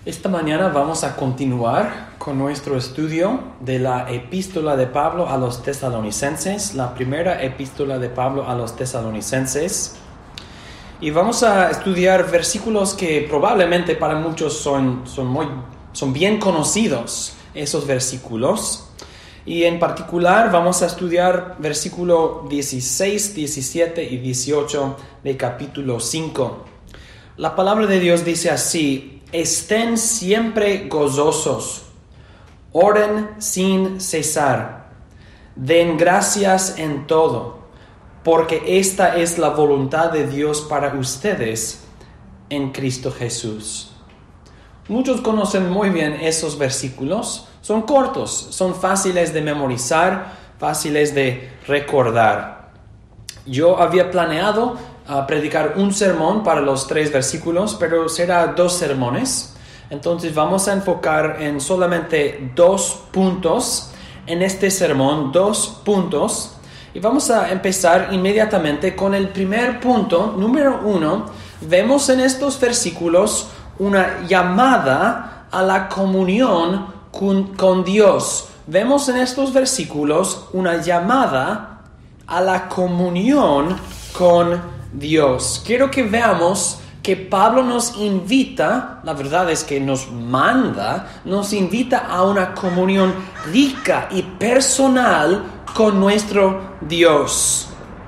Esta mañana vamos a continuar con nuestro estudio de la epístola de Pablo a los tesalonicenses, la primera epístola de Pablo a los tesalonicenses. Y vamos a estudiar versículos que probablemente para muchos son bien conocidos, esos versículos. Y en particular vamos a estudiar versículo 16, 17 y 18 de capítulo 5. La palabra de Dios dice así: estén siempre gozosos, oren sin cesar, den gracias en todo, porque esta es la voluntad de Dios para ustedes en Cristo Jesús. Muchos conocen muy bien esos versículos, son cortos, son fáciles de memorizar, fáciles de recordar. Yo había planeado predicar un sermón para los 3 versículos, pero será 2 sermones. Entonces vamos a enfocar en solamente 2 puntos en este sermón, 2 puntos. Y vamos a empezar inmediatamente con el primer punto. Número 1, vemos en estos versículos una llamada a la comunión con Dios. Vemos en estos versículos una llamada a la comunión con Dios. Quiero que veamos que Pablo nos invita, la verdad es que nos invita a una comunión rica y personal con nuestro Dios.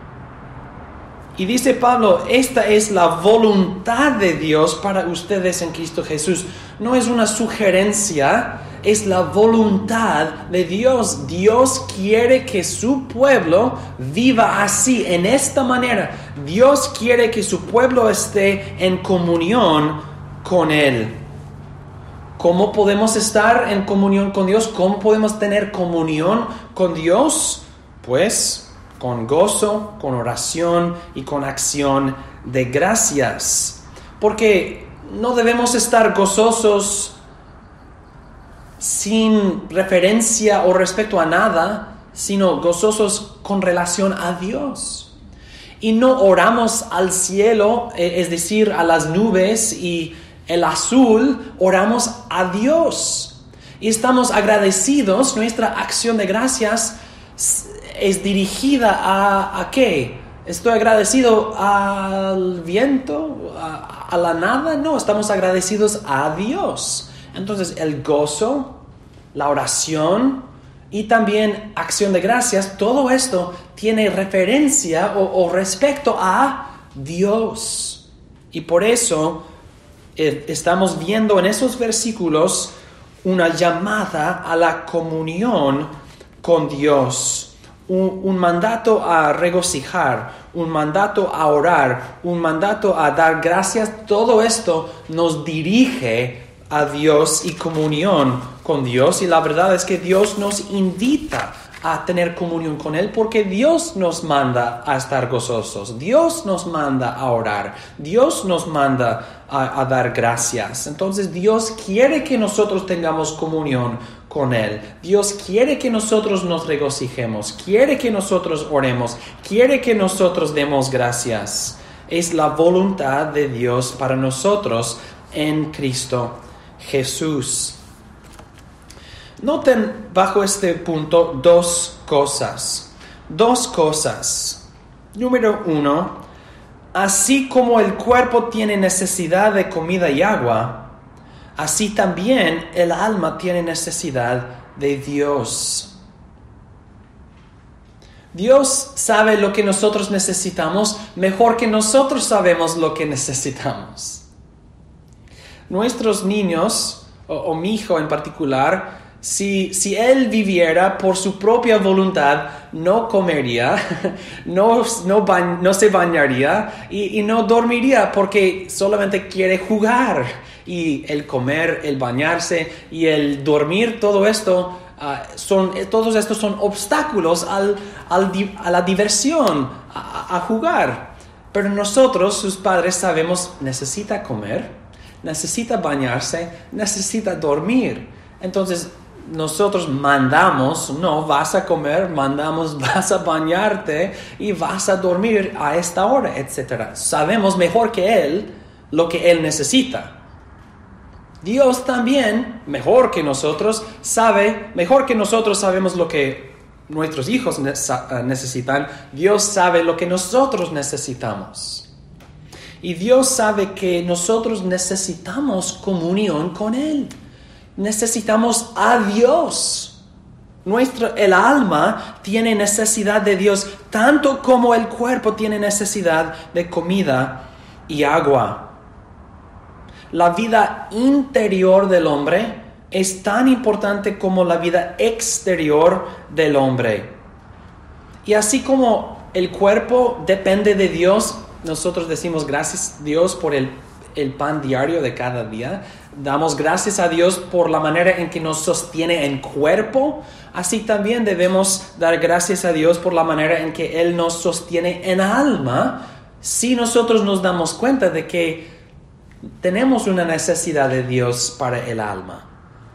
Y dice Pablo, esta es la voluntad de Dios para ustedes en Cristo Jesús. No es una sugerencia, es la voluntad de Dios. Dios quiere que su pueblo viva así, en esta manera. Dios quiere que su pueblo esté en comunión con Él. ¿Cómo podemos estar en comunión con Dios? ¿Cómo podemos tener comunión con Dios? Pues con gozo, con oración y con acción de gracias. Porque no debemos estar gozosos sin referencia o respecto a nada, sino gozosos con relación a Dios. Y no oramos al cielo, es decir, a las nubes y el azul, oramos a Dios. Y estamos agradecidos, nuestra acción de gracias es dirigida ¿a qué? ¿Estoy agradecido al viento? ¿A la nada? No, estamos agradecidos a Dios. Entonces el gozo, la oración y también acción de gracias, todo esto tiene referencia o respecto a Dios. Y por eso estamos viendo en esos versículos una llamada a la comunión con Dios. Un mandato a regocijar, un mandato a orar, un mandato a dar gracias. Todo esto nos dirige a Dios y comunión con Dios. Y la verdad es que Dios nos invita a tener comunión con Él porque Dios nos manda a estar gozosos. Dios nos manda a orar. Dios nos manda a dar gracias. Entonces Dios quiere que nosotros tengamos comunión con Él. Dios quiere que nosotros nos regocijemos. Quiere que nosotros oremos. Quiere que nosotros demos gracias. Es la voluntad de Dios para nosotros en Cristo Jesús. Noten bajo este punto 2 cosas. 2 cosas. Número 1, así como el cuerpo tiene necesidad de comida y agua, así también el alma tiene necesidad de Dios. Dios sabe lo que nosotros necesitamos mejor que nosotros sabemos lo que necesitamos. Nuestros niños, o mi hijo en particular, si él viviera por su propia voluntad, no comería, no se bañaría y no dormiría porque solamente quiere jugar. Y el comer, el bañarse y el dormir, todo esto, todos estos son obstáculos a la diversión, a jugar. Pero nosotros, sus padres, sabemos, necesita comer, necesita bañarse, necesita dormir. Entonces, nosotros mandamos, no, vas a comer, mandamos, vas a bañarte y vas a dormir a esta hora, etc. Sabemos mejor que Él lo que Él necesita. Dios también, mejor que nosotros sabemos lo que nuestros hijos necesitan. Dios sabe lo que nosotros necesitamos. Y Dios sabe que nosotros necesitamos comunión con Él. Necesitamos a Dios. El alma tiene necesidad de Dios, tanto como el cuerpo tiene necesidad de comida y agua. La vida interior del hombre es tan importante como la vida exterior del hombre. Y así como el cuerpo depende de Dios, nosotros decimos gracias a Dios por el pan diario de cada día. Damos gracias a Dios por la manera en que nos sostiene en cuerpo. Así también debemos dar gracias a Dios por la manera en que Él nos sostiene en alma, si nosotros nos damos cuenta de que tenemos una necesidad de Dios para el alma.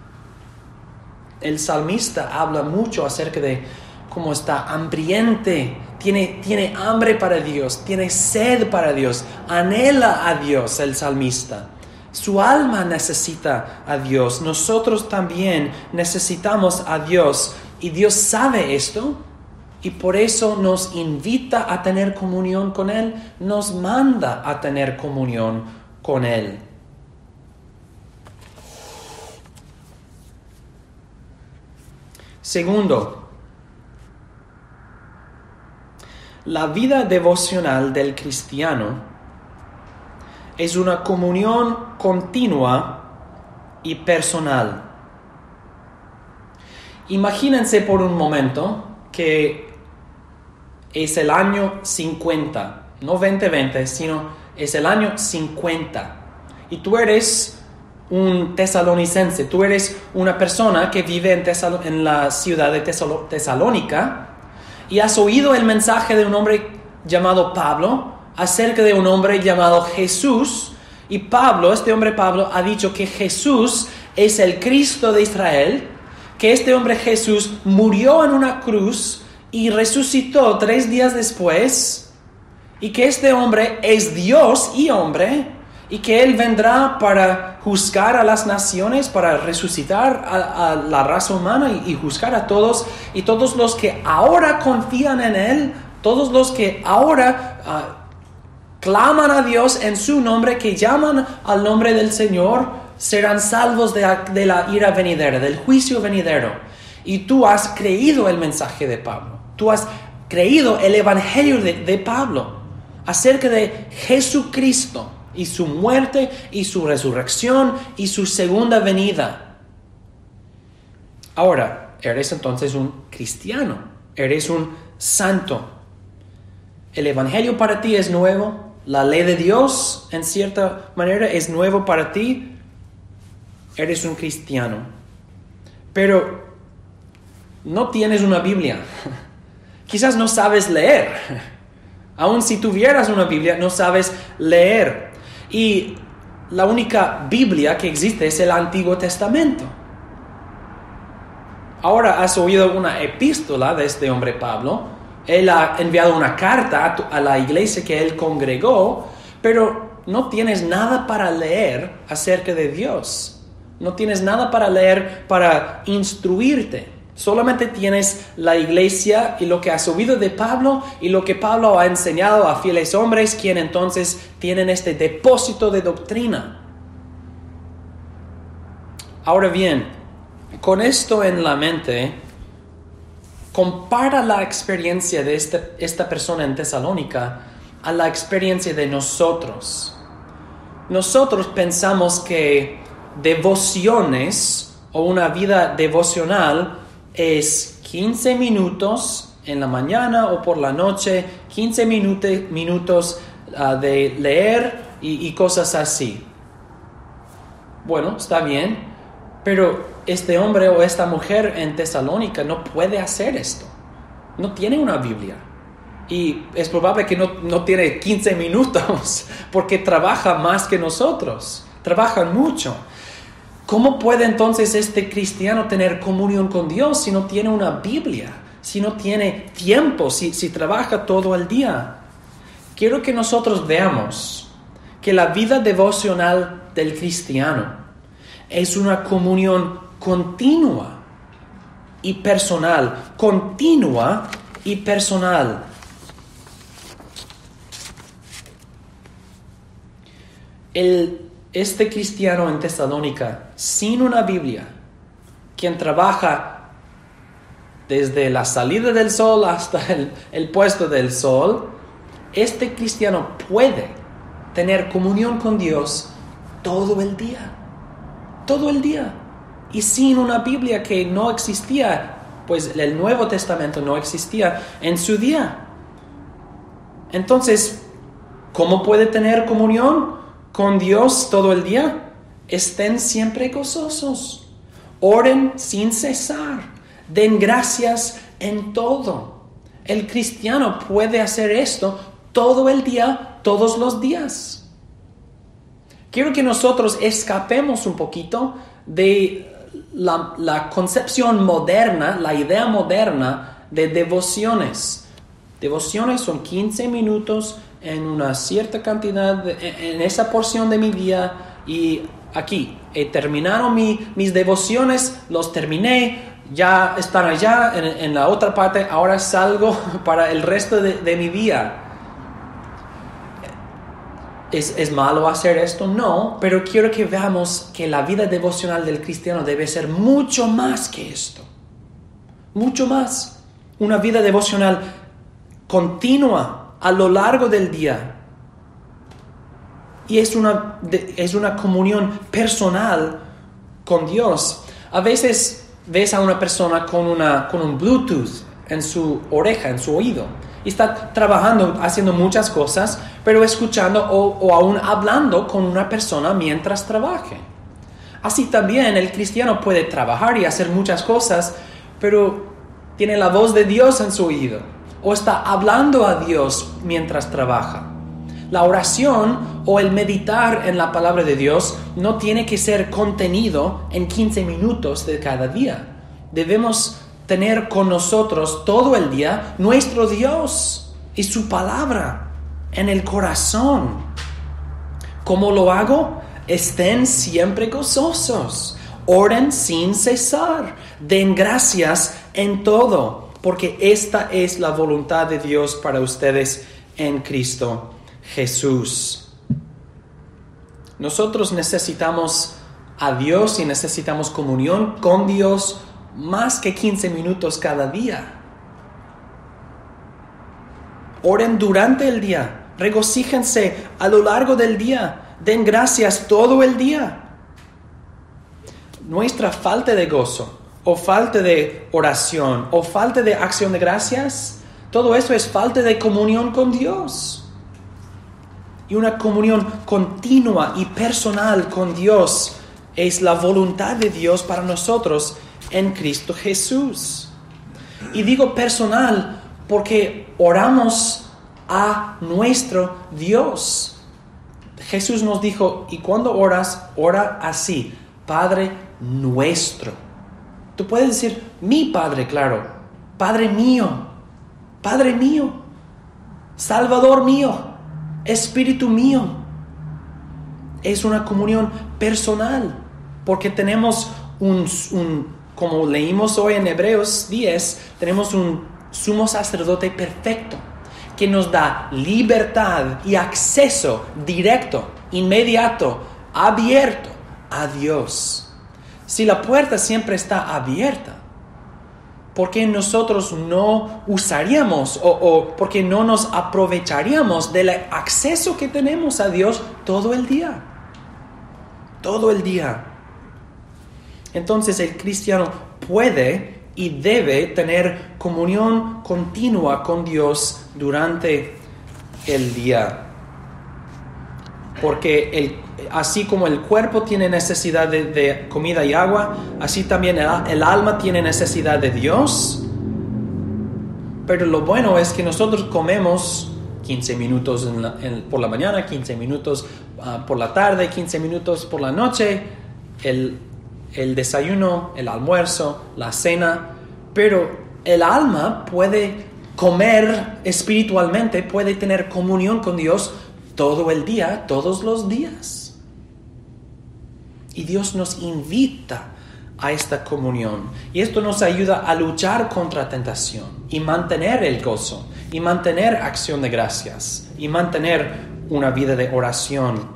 El salmista habla mucho acerca de cómo está hambriente, tiene hambre para Dios, tiene sed para Dios, anhela a Dios el salmista. Su alma necesita a Dios. Nosotros también necesitamos a Dios. Y Dios sabe esto. Y por eso nos invita a tener comunión con Él. Nos manda a tener comunión con Él. Segundo, la vida devocional del cristiano es una comunión continua y personal. Imagínense por un momento que es el año 50, no 2020, sino es el año 50. Y tú eres un tesalonicense, tú eres una persona que vive en la ciudad de Tesalónica y has oído el mensaje de un hombre llamado Pablo acerca de un hombre llamado Jesús. Y este hombre Pablo, ha dicho que Jesús es el Cristo de Israel, que este hombre Jesús murió en una cruz y resucitó 3 días después, y que este hombre es Dios y hombre, y que Él vendrá para juzgar a las naciones, para resucitar a la raza humana y juzgar a todos, y todos los que ahora confían en Él, todos los que ahora claman a Dios en su nombre, que llaman al nombre del Señor, serán salvos de la ira venidera, del juicio venidero. Y tú has creído el mensaje de Pablo. Tú has creído el evangelio de Pablo acerca de Jesucristo y su muerte y su resurrección y su segunda venida. Ahora, eres entonces un cristiano, eres un santo. El evangelio para ti es nuevo. La ley de Dios, en cierta manera, es nuevo para ti. Eres un cristiano. Pero no tienes una Biblia. Quizás no sabes leer. Aun si tuvieras una Biblia, no sabes leer. Y la única Biblia que existe es el Antiguo Testamento. Ahora has oído una epístola de este hombre Pablo. Él ha enviado una carta a la iglesia que él congregó, pero no tienes nada para leer acerca de Dios. No tienes nada para leer para instruirte. Solamente tienes la iglesia y lo que has oído de Pablo y lo que Pablo ha enseñado a fieles hombres, quienes entonces tienen este depósito de doctrina. Ahora bien, con esto en la mente, compara la experiencia de esta persona en Tesalónica a la experiencia de nosotros. Nosotros pensamos que devociones o una vida devocional es 15 minutos en la mañana o por la noche, 15 minutos de leer y cosas así. Bueno, está bien, pero este hombre o esta mujer en Tesalónica no puede hacer esto. No tiene una Biblia. Y es probable que no tiene 15 minutos porque trabaja más que nosotros. Trabajan mucho. ¿Cómo puede entonces este cristiano tener comunión con Dios si no tiene una Biblia? Si no tiene tiempo, si trabaja todo el día. Quiero que nosotros veamos que la vida devocional del cristiano Es una comunión continua y personal. Continua y personal. Este cristiano en Tesalónica, sin una Biblia, quien trabaja desde la salida del sol hasta el puesto del sol, este cristiano puede tener comunión con Dios todo el día. Todo el día. Y sin una Biblia que no existía, pues el Nuevo Testamento no existía en su día. Entonces, ¿cómo puede tener comunión con Dios todo el día? Estén siempre gozosos. Oren sin cesar. Den gracias en todo. El cristiano puede hacer esto todo el día, todos los días. Quiero que nosotros escapemos un poquito de la concepción moderna, la idea moderna de devociones. Devociones son 15 minutos en una cierta cantidad, en esa porción de mi día, y aquí he terminado mis devociones, los terminé, ya están allá en la otra parte, ahora salgo para el resto de mi día. ¿Es malo hacer esto? No, pero quiero que veamos que la vida devocional del cristiano debe ser mucho más que esto. Mucho más. Una vida devocional continua a lo largo del día. Y es una comunión personal con Dios. A veces ves a una persona con un Bluetooth en su oreja, en su oído. Y está trabajando, haciendo muchas cosas, pero escuchando o aún hablando con una persona mientras trabaje. Así también el cristiano puede trabajar y hacer muchas cosas, pero tiene la voz de Dios en su oído, o está hablando a Dios mientras trabaja. La oración o el meditar en la palabra de Dios no tiene que ser contenido en 15 minutos de cada día. Debemos tener con nosotros todo el día nuestro Dios y su palabra en el corazón. ¿Cómo lo hago? Estén siempre gozosos, oren sin cesar, den gracias en todo, porque esta es la voluntad de Dios para ustedes en Cristo Jesús. Nosotros necesitamos a Dios y necesitamos comunión con Dios más que 15 minutos cada día. Oren durante el día, regocíjense a lo largo del día, den gracias todo el día. Nuestra falta de gozo, o falta de oración, o falta de acción de gracias, todo eso es falta de comunión con Dios. Y una comunión continua y personal con Dios es la voluntad de Dios para nosotros en Cristo Jesús. Y digo personal porque oramos a nuestro Dios. Jesús nos dijo, y cuando oras, ora así: Padre nuestro. Tú puedes decir, mi Padre, claro, Padre mío, Salvador mío, Espíritu mío. Es una comunión personal, porque tenemos como leímos hoy en Hebreos 10, tenemos un sumo sacerdote perfecto que nos da libertad y acceso directo, inmediato, abierto a Dios. Si la puerta siempre está abierta, ¿por qué nosotros no usaríamos o por qué no nos aprovecharíamos del acceso que tenemos a Dios todo el día? Todo el día. Entonces el cristiano puede y debe tener comunión continua con Dios durante el día. Porque así como el cuerpo tiene necesidad de comida y agua, así también el alma tiene necesidad de Dios. Pero lo bueno es que nosotros comemos 15 minutos por la mañana, 15 minutos por la tarde, 15 minutos por la noche, el desayuno, el almuerzo, la cena, pero el alma puede comer espiritualmente, puede tener comunión con Dios todo el día, todos los días. Y Dios nos invita a esta comunión. Y esto nos ayuda a luchar contra tentación y mantener el gozo y mantener acción de gracias y mantener una vida de oración.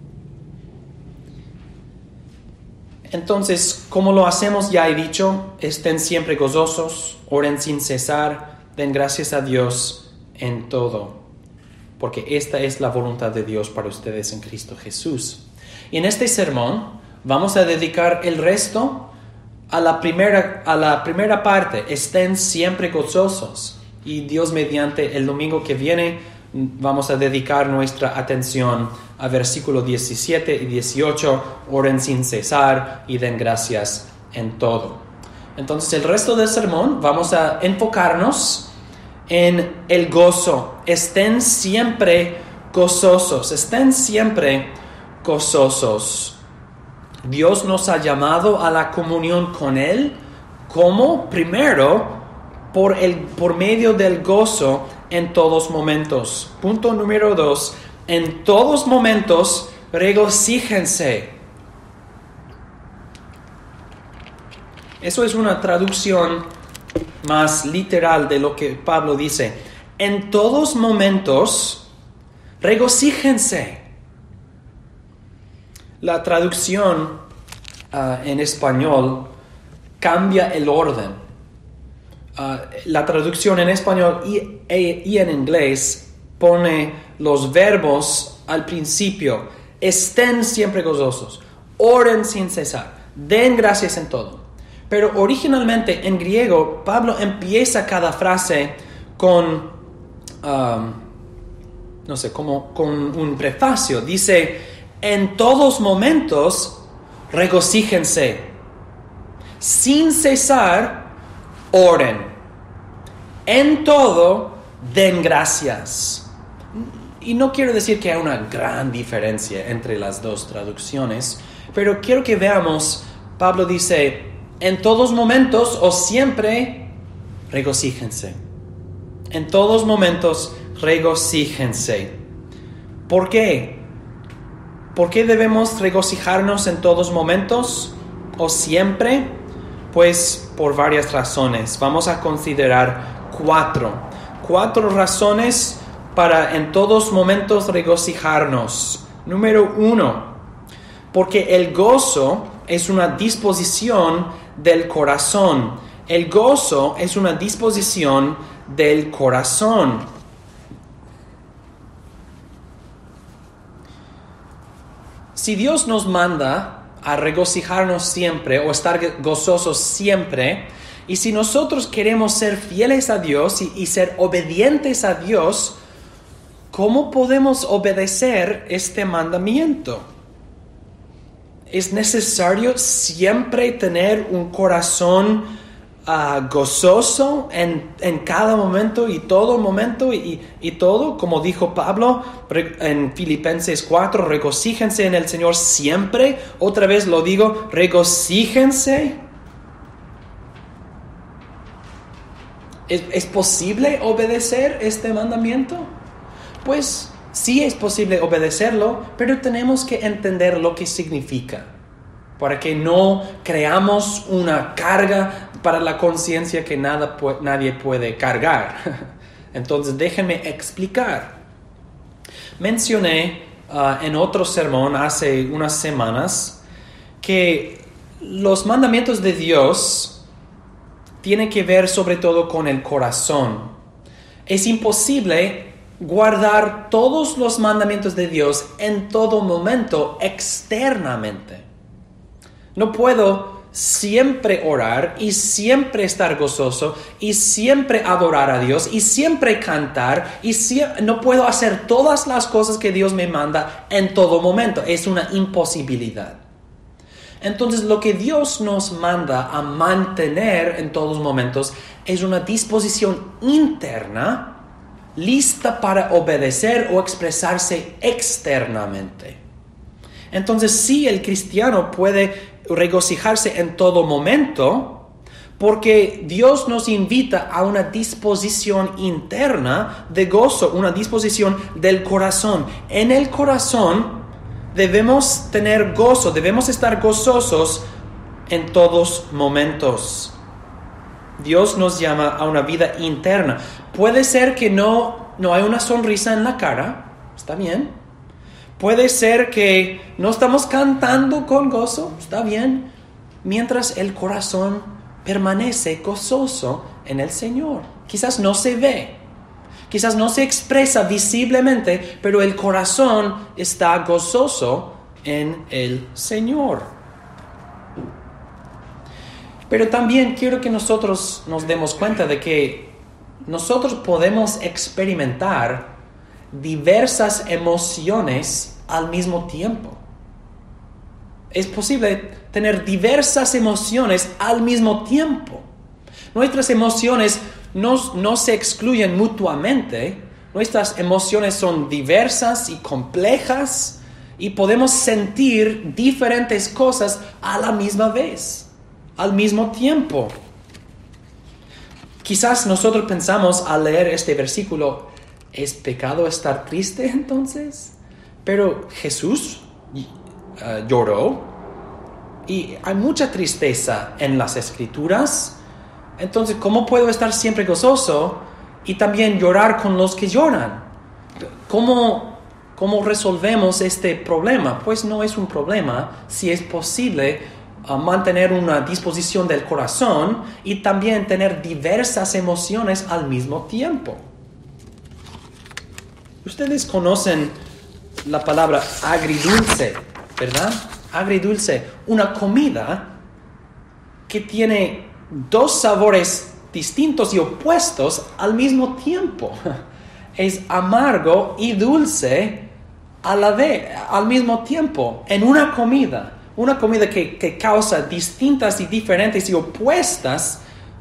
Entonces, como lo hacemos, ya he dicho, estén siempre gozosos, oren sin cesar, den gracias a Dios en todo, porque esta es la voluntad de Dios para ustedes en Cristo Jesús. Y en este sermón vamos a dedicar el resto a la primera parte, estén siempre gozosos. Y Dios mediante el domingo que viene vamos a dedicar nuestra atención a versículos 17 y 18, oren sin cesar y den gracias en todo. Entonces el resto del sermón vamos a enfocarnos en el gozo. Estén siempre gozosos, estén siempre gozosos. Dios nos ha llamado a la comunión con Él, como primero por medio del gozo en todos momentos. Punto número 2, en todos momentos regocíjense. Eso es una traducción más literal de lo que Pablo dice. En todos momentos regocíjense. La traducción en español cambia el orden. La traducción en español y en inglés pone los verbos al principio. Estén siempre gozosos, oren sin cesar, den gracias en todo. Pero originalmente en griego, Pablo empieza cada frase con un prefacio. Dice, en todos momentos regocíjense, sin cesar oren, en todo den gracias. Y no quiero decir que hay una gran diferencia entre las dos traducciones, pero quiero que veamos, Pablo dice, en todos momentos o siempre regocíjense. En todos momentos regocíjense. ¿Por qué? ¿Por qué debemos regocijarnos en todos momentos o siempre? Pues por varias razones. Vamos a considerar cuatro razones para en todos momentos regocijarnos. Número 1, porque el gozo es una disposición del corazón. El gozo es una disposición del corazón. Si Dios nos manda a regocijarnos siempre o estar gozosos siempre, y si nosotros queremos ser fieles a Dios y ser obedientes a Dios, ¿cómo podemos obedecer este mandamiento? Es necesario siempre tener un corazón gozoso en cada momento y todo, como dijo Pablo en Filipenses 4, regocíjense en el Señor siempre. Otra vez lo digo, regocíjense. ¿Es posible obedecer este mandamiento? Pues sí es posible obedecerlo, pero tenemos que entender lo que significa, para que no creamos una carga para la conciencia que nadie puede cargar. Entonces déjenme explicar. Mencioné en otro sermón hace unas semanas que los mandamientos de Dios tienen que ver sobre todo con el corazón. Es imposible guardar todos los mandamientos de Dios en todo momento externamente. No puedo siempre orar y siempre estar gozoso y siempre adorar a Dios y siempre cantar no puedo hacer todas las cosas que Dios me manda en todo momento. Es una imposibilidad. Entonces lo que Dios nos manda a mantener en todos momentos es una disposición interna lista para obedecer o expresarse externamente. Entonces sí, el cristiano puede regocijarse en todo momento porque Dios nos invita a una disposición interna de gozo, una disposición del corazón. En el corazón debemos tener gozo, debemos estar gozosos en todos momentos. Dios nos llama a una vida interna. Puede ser que no hay una sonrisa en la cara, está bien. Puede ser que no estamos cantando con gozo, está bien. Mientras el corazón permanece gozoso en el Señor. Quizás no se ve, quizás no se expresa visiblemente, pero el corazón está gozoso en el Señor. Pero también quiero que nosotros nos demos cuenta de que nosotros podemos experimentar diversas emociones al mismo tiempo. Es posible tener diversas emociones al mismo tiempo. Nuestras emociones no se excluyen mutuamente. Nuestras emociones son diversas y complejas y podemos sentir diferentes cosas a la misma vez, al mismo tiempo. Quizás nosotros pensamos al leer este versículo, ¿es pecado estar triste entonces? Pero Jesús lloró y hay mucha tristeza en las Escrituras. Entonces, ¿cómo puedo estar siempre gozoso y también llorar con los que lloran? ¿Cómo resolvemos este problema? Pues no es un problema si es posible mantener una disposición del corazón y también tener diversas emociones al mismo tiempo. Ustedes conocen la palabra agridulce, ¿verdad? Agridulce, una comida que tiene dos sabores distintos y opuestos al mismo tiempo. Es amargo y dulce al mismo tiempo en una comida. Una comida que causa distintas y diferentes y opuestos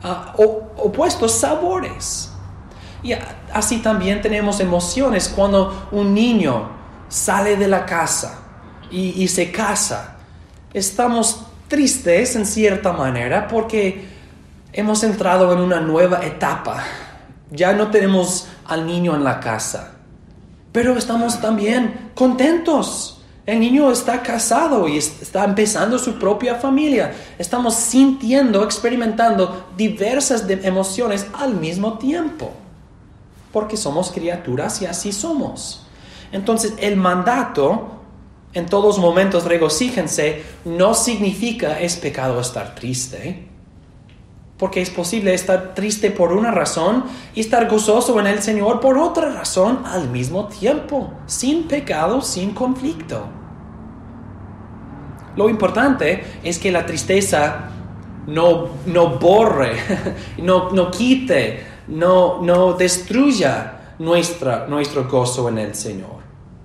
sabores. Y así también tenemos emociones cuando un niño sale de la casa y se casa. Estamos tristes en cierta manera porque hemos entrado en una nueva etapa. Ya no tenemos al niño en la casa, pero estamos también contentos. El niño está casado y está empezando su propia familia. Estamos sintiendo, experimentando diversas emociones al mismo tiempo. Porque somos criaturas y así somos. Entonces, el mandato, en todos momentos regocíjense, no significa es pecado estar triste. Porque es posible estar triste por una razón y estar gozoso en el Señor por otra razón al mismo tiempo, sin pecado, sin conflicto. Lo importante es que la tristeza no borre, no quite, no destruya nuestro gozo en el Señor.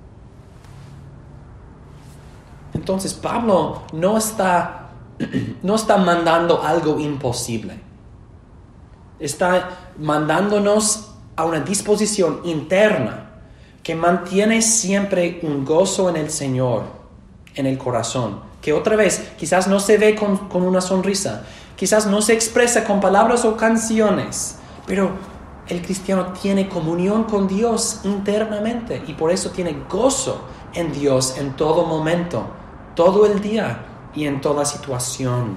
Entonces Pablo no está mandando algo imposible. Está mandándonos a una disposición interna que mantiene siempre un gozo en el Señor, en el corazón. Que otra vez, quizás no se ve con una sonrisa, quizás no se expresa con palabras o canciones, pero el cristiano tiene comunión con Dios internamente y por eso tiene gozo en Dios en todo momento, todo el día y en toda situación.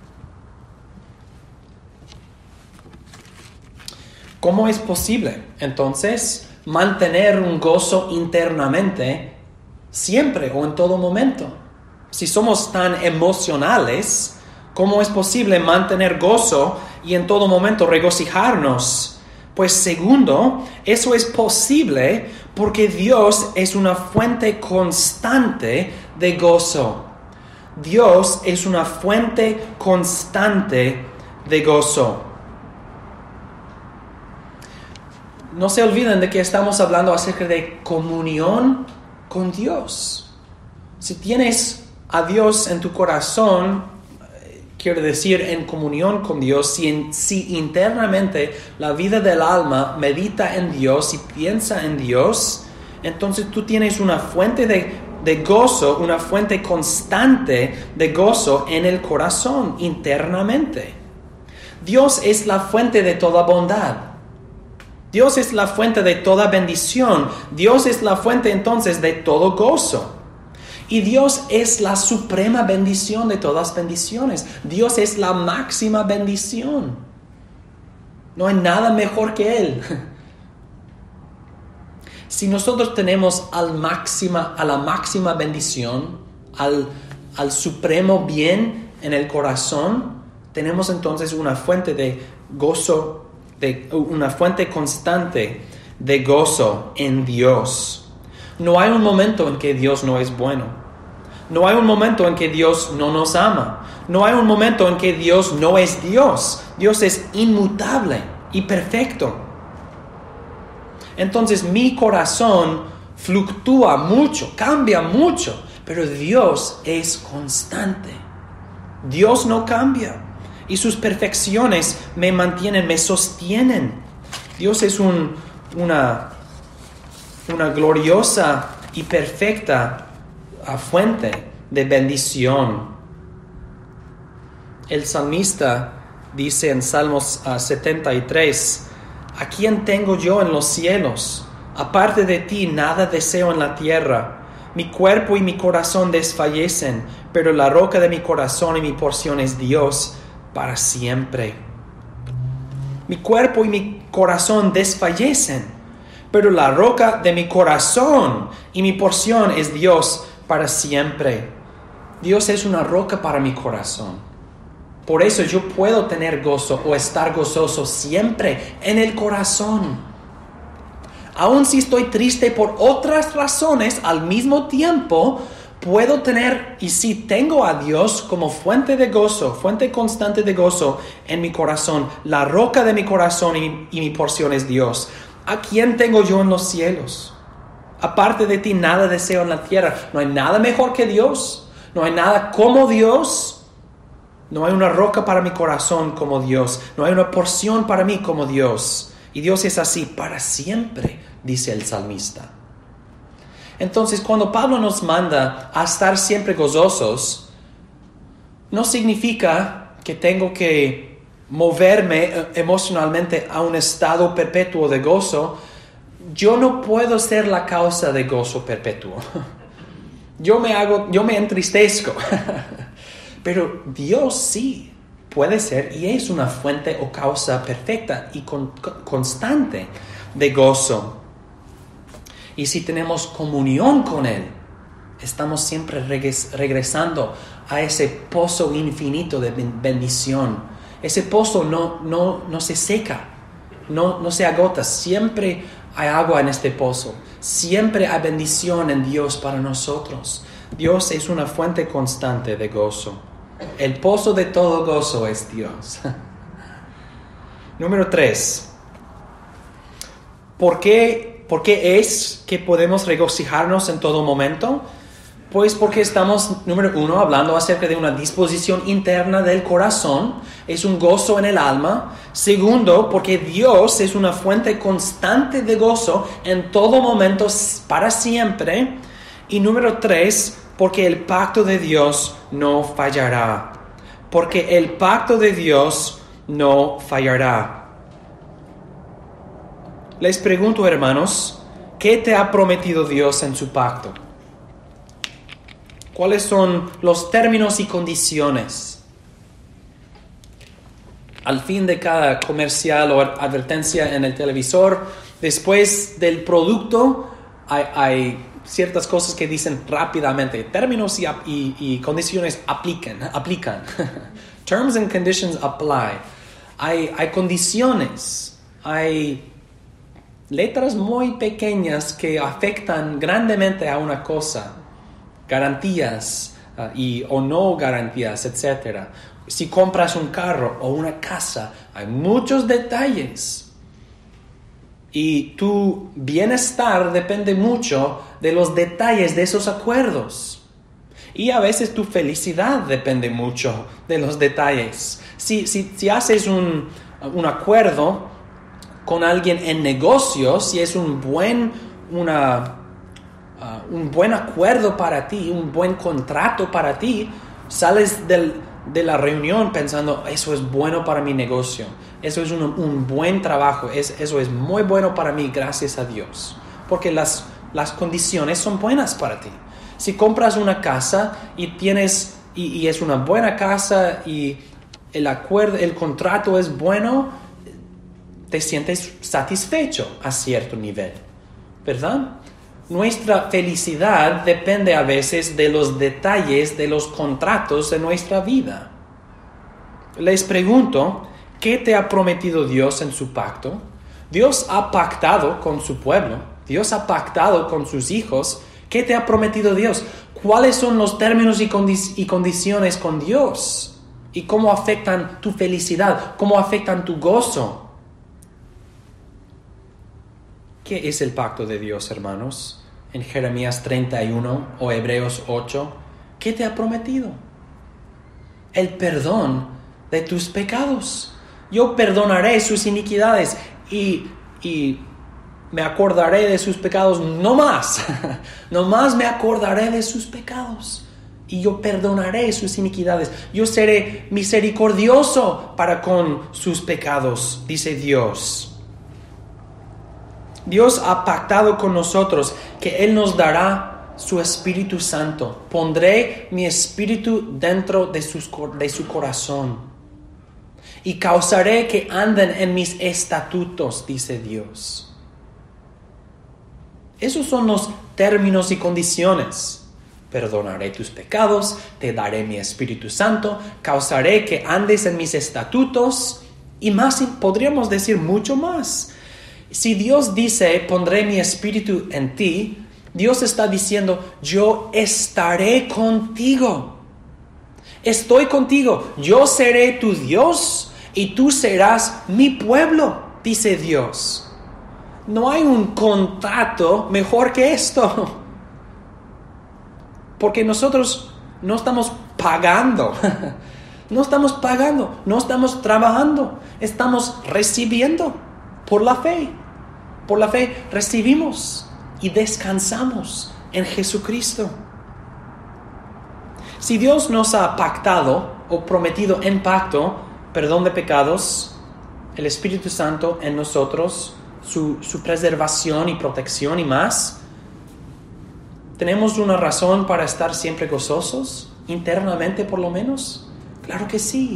¿Cómo es posible, entonces, mantener un gozo internamente siempre o en todo momento? Si somos tan emocionales, ¿cómo es posible mantener gozo y en todo momento regocijarnos? Pues segundo, eso es posible porque Dios es una fuente constante de gozo. Dios es una fuente constante de gozo. No se olviden de que estamos hablando acerca de comunión con Dios. Si tienes a Dios en tu corazón, quiero decir en comunión con Dios, si internamente la vida del alma medita en Dios y piensa en Dios, entonces tú tienes una fuente de gozo, una fuente constante de gozo en el corazón internamente. Dios es la fuente de toda bondad. Dios es la fuente de toda bendición. Dios es la fuente entonces de todo gozo. Y Dios es la suprema bendición de todas bendiciones. Dios es la máxima bendición. No hay nada mejor que Él. Si nosotros tenemos a la máxima bendición, al supremo bien en el corazón, tenemos entonces una fuente de gozo, una fuente constante de gozo en Dios. No hay un momento en que Dios no es bueno. No hay un momento en que Dios no nos ama. No hay un momento en que Dios no es Dios. Dios es inmutable y perfecto. Entonces mi corazón fluctúa mucho, cambia mucho, pero Dios es constante. Dios no cambia y sus perfecciones me mantienen, me sostienen. Dios es una gloriosa y perfecta fuente de bendición. El salmista dice en Salmos 73, ¿a quién tengo yo en los cielos? Aparte de ti, nada deseo en la tierra. Mi cuerpo y mi corazón desfallecen, pero la roca de mi corazón y mi porción es Dios para siempre. Mi cuerpo y mi corazón desfallecen, pero la roca de mi corazón y mi porción es Dios para siempre. Dios es una roca para mi corazón. Por eso yo puedo tener gozo o estar gozoso siempre en el corazón. Aun si estoy triste por otras razones, al mismo tiempo puedo tener, y si tengo a Dios como fuente de gozo, fuente constante de gozo en mi corazón, la roca de mi corazón y mi porción es Dios. ¿A quién tengo yo en los cielos? Aparte de ti, nada deseo en la tierra. No hay nada mejor que Dios. No hay nada como Dios. No hay una roca para mi corazón como Dios. No hay una porción para mí como Dios. Y Dios es así para siempre, dice el salmista. Entonces, cuando Pablo nos manda a estar siempre gozosos, no significa que tengo que moverme emocionalmente a un estado perpetuo de gozo. Yo no puedo ser la causa de gozo perpetuo. Yo me entristezco. Pero Dios sí puede ser y es una fuente o causa perfecta y constante de gozo. Y si tenemos comunión con Él, estamos siempre regresando a ese pozo infinito de bendición. Ese pozo no se seca, no se agota. Siempre hay agua en este pozo. Siempre hay bendición en Dios para nosotros. Dios es una fuente constante de gozo. El pozo de todo gozo es Dios. Número 3. ¿Por qué es que podemos regocijarnos en todo momento? Pues porque estamos, número 1, hablando acerca de una disposición interna del corazón. Es un gozo en el alma. Segundo, porque Dios es una fuente constante de gozo en todo momento, para siempre. Y número 3, porque el pacto de Dios no fallará. Porque el pacto de Dios no fallará. Les pregunto, hermanos, ¿qué te ha prometido Dios en su pacto? ¿Cuáles son los términos y condiciones? Al fin de cada comercial o advertencia en el televisor, después del producto, hay ciertas cosas que dicen rápidamente. Términos y condiciones aplican. Terms and conditions apply. Hay condiciones, hay letras muy pequeñas que afectan grandemente a una cosa. Garantías o no garantías, etc. Si compras un carro o una casa, hay muchos detalles. Y tu bienestar depende mucho de los detalles de esos acuerdos. Y a veces tu felicidad depende mucho de los detalles. Si haces un acuerdo con alguien en negocios, si es un buen acuerdo para ti, un buen contrato para ti, sales de la reunión pensando, eso es bueno para mi negocio, eso es un buen trabajo, eso es muy bueno para mí, gracias a Dios, porque las condiciones son buenas para ti. Si compras una casa y es una buena casa y el contrato es bueno, te sientes satisfecho a cierto nivel, ¿verdad? Nuestra felicidad depende a veces de los detalles de los contratos de nuestra vida. Les pregunto, ¿qué te ha prometido Dios en su pacto? Dios ha pactado con su pueblo, Dios ha pactado con sus hijos. ¿Qué te ha prometido Dios? ¿Cuáles son los términos y condiciones con Dios? ¿Y cómo afectan tu felicidad? ¿Cómo afectan tu gozo? ¿Qué es el pacto de Dios, hermanos? En Jeremías 31 o Hebreos 8, ¿qué te ha prometido? El perdón de tus pecados. Yo perdonaré sus iniquidades y me acordaré de sus pecados no más. No más me acordaré de sus pecados. Y yo perdonaré sus iniquidades. Yo seré misericordioso para con sus pecados, dice Dios. Dios ha pactado con nosotros que Él nos dará su Espíritu Santo. Pondré mi Espíritu dentro de su corazón. Y causaré que anden en mis estatutos, dice Dios. Esos son los términos y condiciones. Perdonaré tus pecados, te daré mi Espíritu Santo, causaré que andes en mis estatutos y más, podríamos decir mucho más. Si Dios dice, pondré mi Espíritu en ti, Dios está diciendo, yo estaré contigo. Estoy contigo, yo seré tu Dios y tú serás mi pueblo, dice Dios. No hay un contrato mejor que esto. Porque nosotros no estamos pagando. No estamos trabajando. Estamos recibiendo por la fe. Por la fe recibimos y descansamos en Jesucristo. Si Dios nos ha pactado o prometido en pacto perdón de pecados, el Espíritu Santo en nosotros, su preservación y protección y más, ¿tenemos una razón para estar siempre gozosos? Internamente por lo menos. Claro que sí.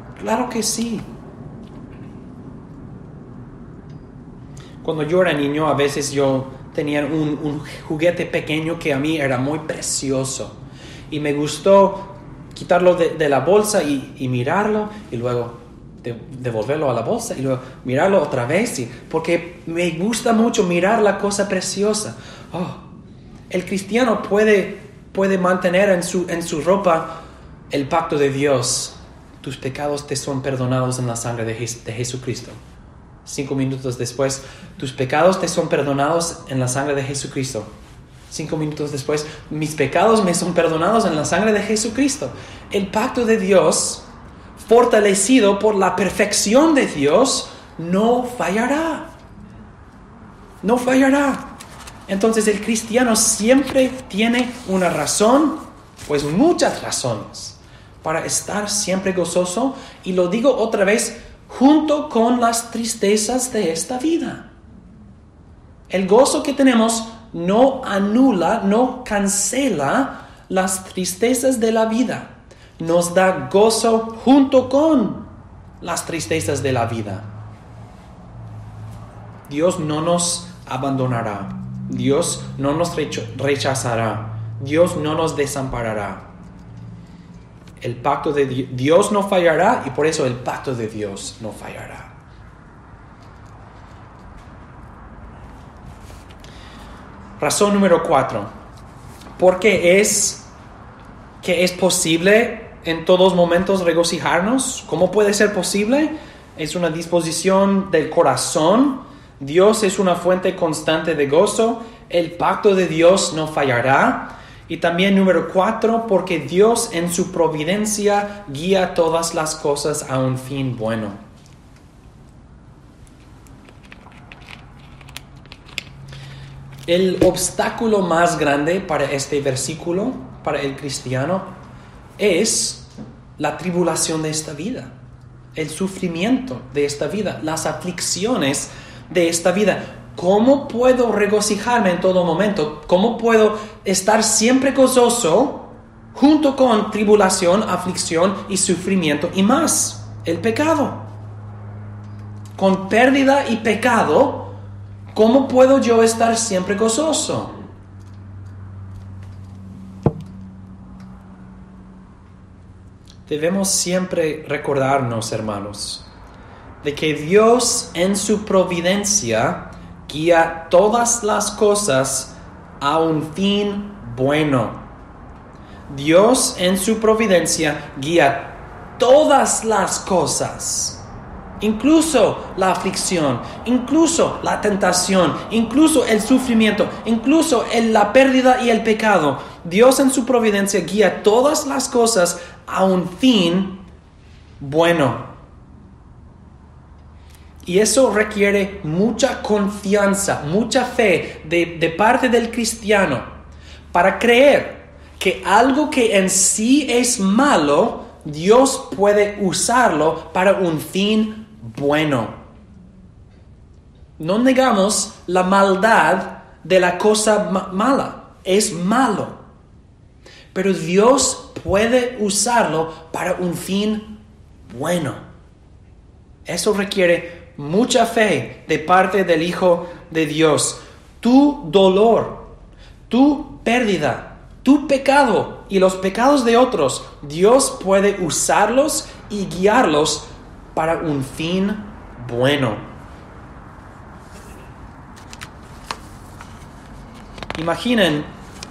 Cuando yo era niño, a veces yo tenía un juguete pequeño que a mí era muy precioso. Y me gustó quitarlo de la bolsa y mirarlo y luego devolverlo a la bolsa y luego mirarlo otra vez, porque me gusta mucho mirar la cosa preciosa. El cristiano puede mantener en su ropa el pacto de Dios. Tus pecados te son perdonados en la sangre de Jesucristo. 5 minutos después, tus pecados te son perdonados en la sangre de Jesucristo. 5 minutos después, mis pecados me son perdonados en la sangre de Jesucristo. El pacto de Dios, fortalecido por la perfección de Dios, no fallará. No fallará. Entonces el cristiano siempre tiene una razón, pues muchas razones, para estar siempre gozoso. Y lo digo otra vez, junto con las tristezas de esta vida. El gozo que tenemos no anula, no cancela las tristezas de la vida. Nos da gozo junto con las tristezas de la vida. Dios no nos abandonará. Dios no nos rechazará. Dios no nos desamparará. El pacto de Dios no fallará y por eso el pacto de Dios no fallará. Razón número 4. Porque es posible en todos momentos regocijarnos. ¿Cómo puede ser posible? Es una disposición del corazón. Dios es una fuente constante de gozo. El pacto de Dios no fallará. Y también número 4, porque Dios en su providencia guía todas las cosas a un fin bueno. El obstáculo más grande para este versículo, para el cristiano, es la tribulación de esta vida, el sufrimiento de esta vida, las aflicciones de esta vida. ¿cómo puedo regocijarme en todo momento? ¿Cómo puedo estar siempre gozoso junto con tribulación, aflicción y sufrimiento y más? El pecado. Con pérdida y pecado, ¿cómo puedo yo estar siempre gozoso? Debemos siempre recordarnos, hermanos, de que Dios en su providencia guía todas las cosas a un fin bueno. Dios en su providencia guía todas las cosas, incluso la aflicción, incluso la tentación, incluso el sufrimiento, incluso la pérdida y el pecado. Dios en su providencia guía todas las cosas a un fin bueno. Y eso requiere mucha confianza, mucha fe de parte del cristiano para creer que algo que en sí es malo, Dios puede usarlo para un fin bueno. No negamos la maldad de la cosa mala, es malo. Pero Dios puede usarlo para un fin bueno. Eso requiere mucha fe de parte del Hijo de Dios. Tu dolor, tu pérdida, tu pecado y los pecados de otros, Dios puede usarlos y guiarlos para un fin bueno. Imaginen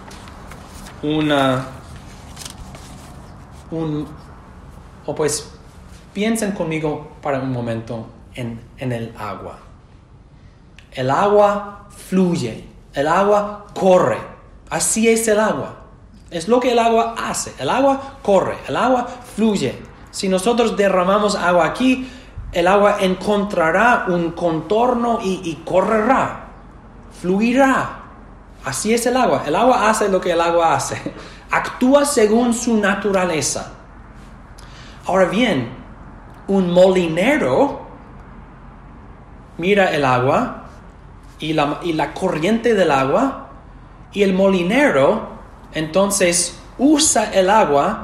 piensen conmigo para un momento en el agua. El agua fluye, el agua corre. Así es el agua. Es lo que el agua hace. El agua corre, el agua fluye. Si nosotros derramamos agua aquí, el agua encontrará un contorno y correrá, fluirá. Así es el agua. El agua hace lo que el agua hace. Actúa según su naturaleza. Ahora bien, un molinero mira el agua y la corriente del agua, y el molinero entonces usa el agua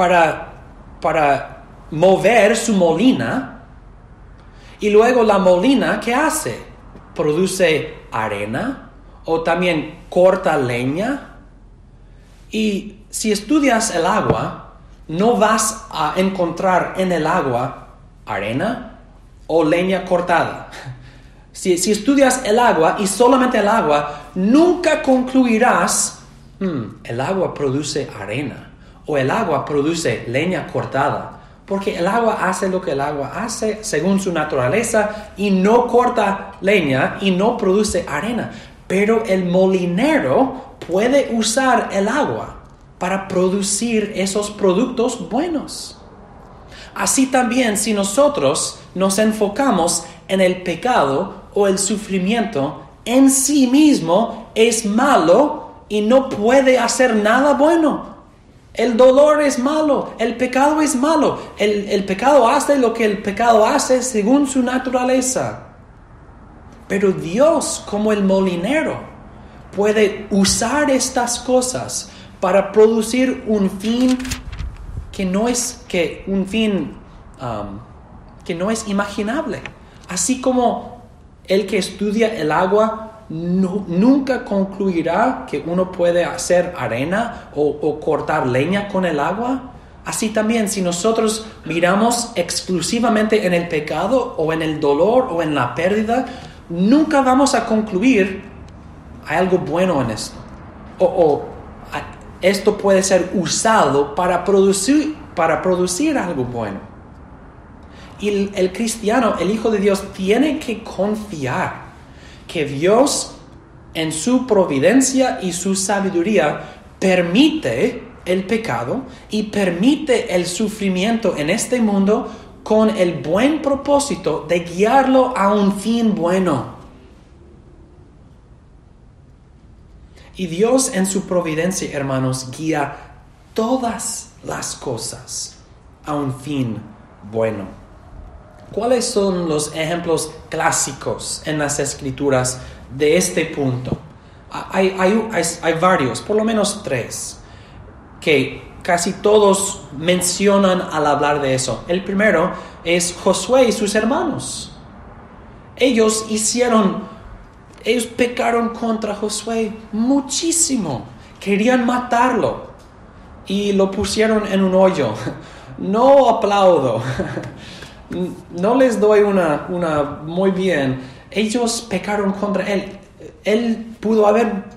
para mover su molina, y luego la molina, ¿qué hace? Produce arena o también corta leña. Y si estudias el agua, no vas a encontrar en el agua arena o leña cortada. Si estudias el agua y solamente el agua, nunca concluirás, el agua produce arena o el agua produce leña cortada. Porque el agua hace lo que el agua hace según su naturaleza y no corta leña y no produce arena. Pero el molinero puede usar el agua para producir esos productos buenos. Así también, si nosotros nos enfocamos en el pecado o el sufrimiento, en sí mismo es malo y no puede hacer nada bueno. El dolor es malo, el pecado es malo. El pecado hace lo que el pecado hace según su naturaleza. Pero Dios, como el molinero, puede usar estas cosas para producir un fin que no es imaginable. Así como el que estudia el agua nunca concluirá que uno puede hacer arena o cortar leña con el agua. Así también, si nosotros miramos exclusivamente en el pecado o en el dolor o en la pérdida, nunca vamos a concluir hay algo bueno en esto. Esto puede ser usado para producir algo bueno. Y el cristiano, el Hijo de Dios, tiene que confiar que Dios, en su providencia y su sabiduría, permite el pecado y permite el sufrimiento en este mundo con el buen propósito de guiarlo a un fin bueno. Y Dios en su providencia, hermanos, guía todas las cosas a un fin bueno. ¿Cuáles son los ejemplos clásicos en las Escrituras de este punto. Hay varios, por lo menos 3, que casi todos mencionan al hablar de eso. El primero es Josué y sus hermanos. Ellos pecaron contra Josué muchísimo. Querían matarlo y lo pusieron en un hoyo. No aplaudo. No les doy una muy bien. Ellos pecaron contra él. Él pudo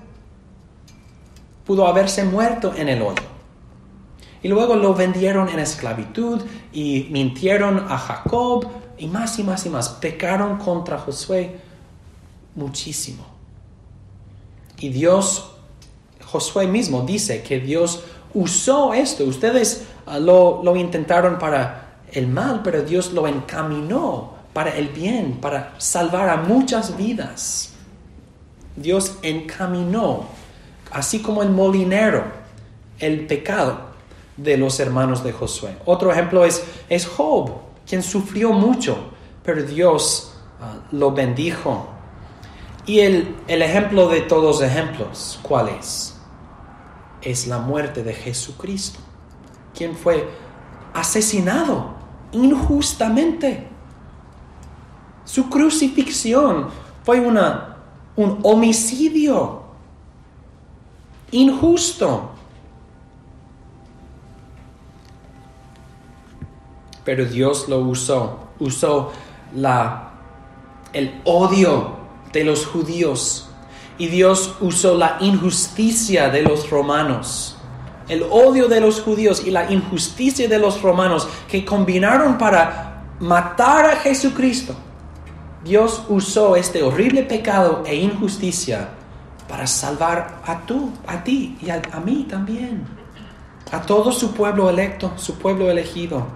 haberse muerto en el hoyo. Y luego lo vendieron en esclavitud y mintieron a Jacob y más y más y más. Pecaron contra Josué muchísimo. Y Josué mismo dice que Dios usó esto. Ustedes lo intentaron para el mal, pero Dios lo encaminó para el bien, para salvar a muchas vidas. Dios encaminó, así como el molinero, el pecado de los hermanos de Josué. Otro ejemplo es Job, quien sufrió mucho, pero Dios lo bendijo. Y el ejemplo de todos los ejemplos, ¿cuál es? Es la muerte de Jesucristo, quien fue asesinado injustamente. Su crucifixión fue un homicidio injusto. Pero Dios lo usó el odio de los judíos, y Dios usó la injusticia de los romanos. El odio de los judíos y la injusticia de los romanos que combinaron para matar a Jesucristo. Dios usó este horrible pecado e injusticia para salvar a ti y a mí también. A todo su pueblo electo, su pueblo elegido.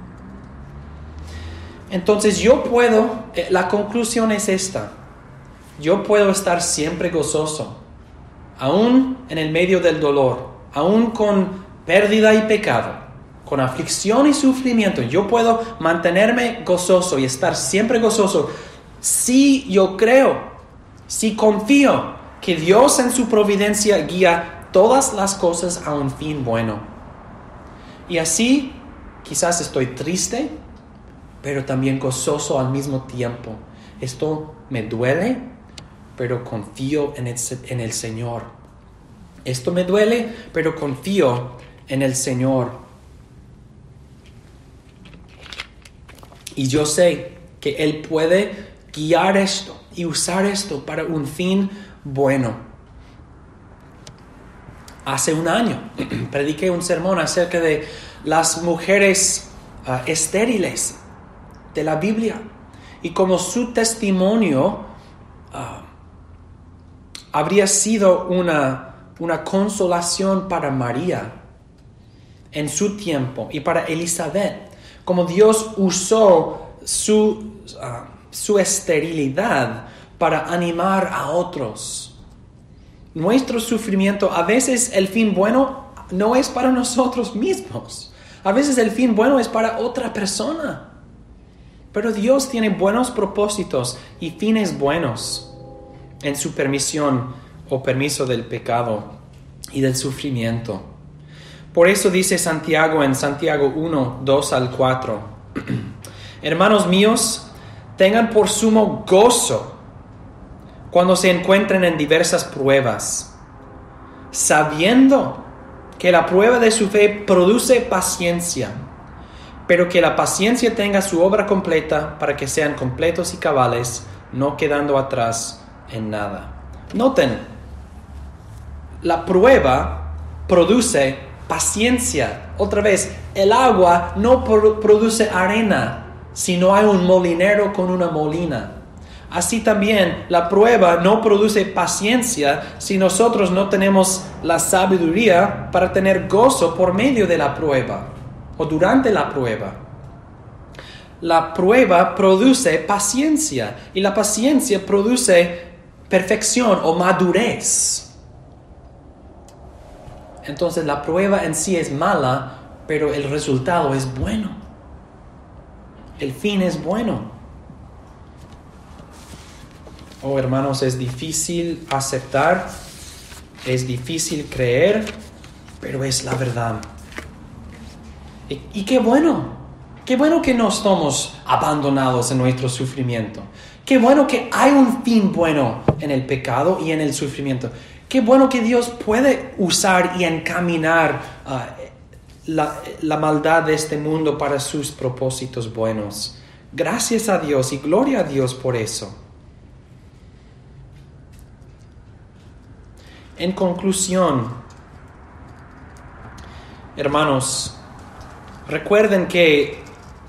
Entonces la conclusión es esta. Yo puedo estar siempre gozoso, aún en el medio del dolor, aún con pérdida y pecado, con aflicción y sufrimiento. Yo puedo mantenerme gozoso y estar siempre gozoso si yo creo, si confío que Dios en su providencia guía todas las cosas a un fin bueno. Y así quizás estoy triste, pero también gozoso al mismo tiempo. Esto me duele, pero confío en el Señor. Esto me duele, pero confío en el Señor. Y yo sé que Él puede guiar esto y usar esto para un fin bueno. Hace un año prediqué un sermón acerca de las mujeres estériles de la Biblia y como su testimonio habría sido una consolación para María en su tiempo y para Elizabeth, como Dios usó su esterilidad para animar a otros. Nuestro sufrimiento, a veces el fin bueno no es para nosotros mismos, a veces el fin bueno es para otra persona. Pero Dios tiene buenos propósitos y fines buenos en su permisión o permiso del pecado y del sufrimiento. Por eso dice Santiago en Santiago 1, 2 al 4. Hermanos míos, tengan por sumo gozo cuando se encuentren en diversas pruebas, sabiendo que la prueba de su fe produce paciencia. Pero que la paciencia tenga su obra completa para que sean completos y cabales, no quedando atrás en nada. Noten, la prueba produce paciencia. Otra vez, el agua no produce arena si no hay un molinero con una molina. Así también, la prueba no produce paciencia si nosotros no tenemos la sabiduría para tener gozo por medio de la prueba o durante la prueba. La prueba produce paciencia y la paciencia produce perfección o madurez. Entonces la prueba en sí es mala, pero el resultado es bueno. El fin es bueno. Oh, hermanos, es difícil aceptar, es difícil creer, pero es la verdad. Y qué bueno que no estamos abandonados en nuestro sufrimiento. Qué bueno que hay un fin bueno en el pecado y en el sufrimiento. Qué bueno que Dios puede usar y encaminar la maldad de este mundo para sus propósitos buenos. Gracias a Dios y gloria a Dios por eso. En conclusión, hermanos, recuerden que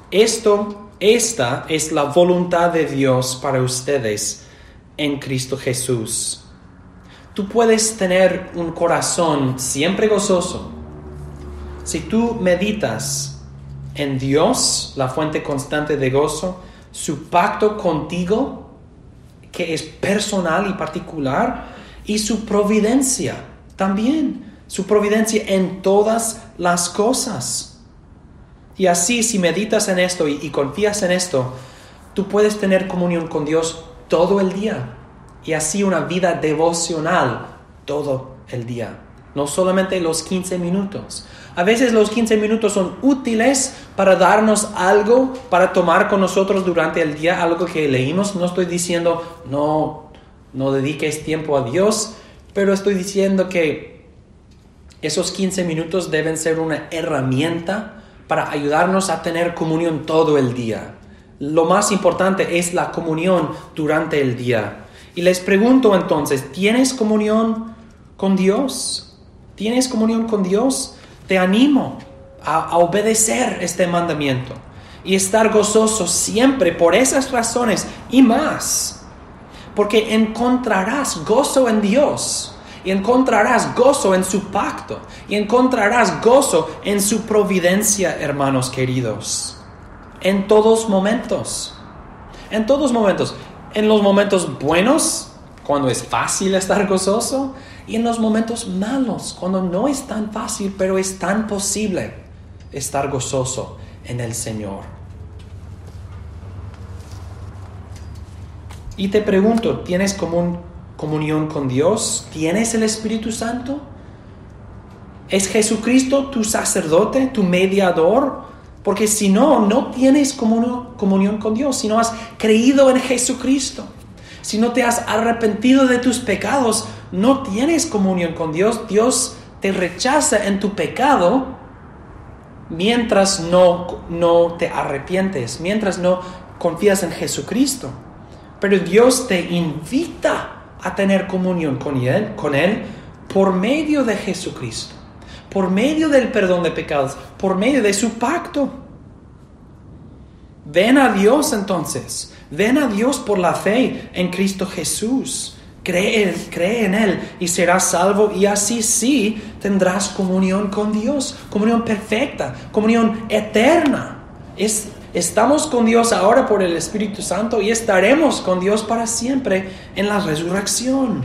esta es la voluntad de Dios para ustedes en Cristo Jesús. Tú puedes tener un corazón siempre gozoso si tú meditas en Dios, la fuente constante de gozo, su pacto contigo, que es personal y particular, y su providencia también, su providencia en todas las cosas. Y así, si meditas en esto y confías en esto, tú puedes tener comunión con Dios todo el día. Y así una vida devocional todo el día. No solamente los 15 minutos. A veces los 15 minutos son útiles para darnos algo, para tomar con nosotros durante el día, algo que leímos. No estoy diciendo no dediques tiempo a Dios, pero estoy diciendo que esos 15 minutos deben ser una herramienta para ayudarnos a tener comunión todo el día. Lo más importante es la comunión durante el día. Y les pregunto entonces, ¿tienes comunión con Dios? ¿Tienes comunión con Dios? Te animo a obedecer este mandamiento y estar gozoso siempre por esas razones y más. Porque encontrarás gozo en Dios y encontrarás gozo en su pacto y encontrarás gozo en su providencia, hermanos queridos. En todos momentos. En todos momentos. En los momentos buenos, cuando es fácil estar gozoso, y en los momentos malos, cuando no es tan fácil, pero es tan posible estar gozoso en el Señor. Y te pregunto, ¿tienes comunión con Dios? ¿Tienes el Espíritu Santo? ¿Es Jesucristo tu sacerdote, tu mediador? Porque si no tienes comunión con Dios, si no has creído en Jesucristo, si no te has arrepentido de tus pecados, no tienes comunión con Dios. Dios te rechaza en tu pecado mientras no te arrepientes, mientras no confías en Jesucristo. Pero Dios te invita a tener comunión con Él por medio de Jesucristo, por medio del perdón de pecados, por medio de su pacto. Ven a Dios entonces, ven a Dios por la fe en Cristo Jesús. Cree en Él y serás salvo, y así sí tendrás comunión con Dios, comunión perfecta, comunión eterna. Estamos con Dios ahora por el Espíritu Santo y estaremos con Dios para siempre en la resurrección.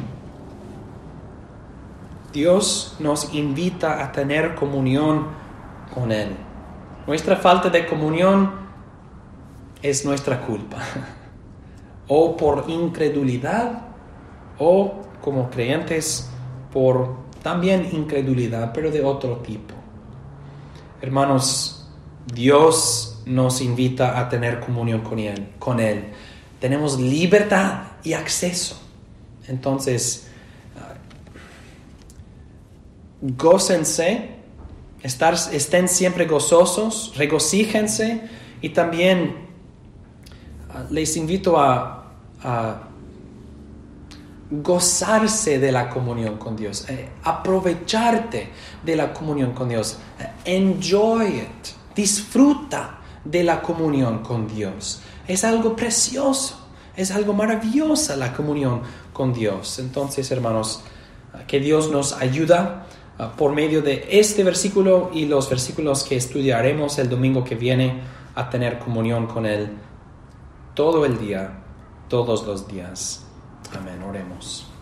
Dios nos invita a tener comunión con Él. Nuestra falta de comunión es nuestra culpa, o por incredulidad, o como creyentes por también incredulidad, pero de otro tipo. Hermanos, Dios nos invita a tener comunión con Él. Tenemos libertad y acceso. Entonces, gócense, estén siempre gozosos, regocíjense, y también les invito a gozarse de la comunión con Dios, aprovecharte de la comunión con Dios, enjoy it, disfruta de la comunión con Dios. Es algo precioso, es algo maravilloso la comunión con Dios. Entonces, hermanos, que Dios nos ayuda por medio de este versículo y los versículos que estudiaremos el domingo que viene a tener comunión con Él todo el día, todos los días. Amén. Oremos.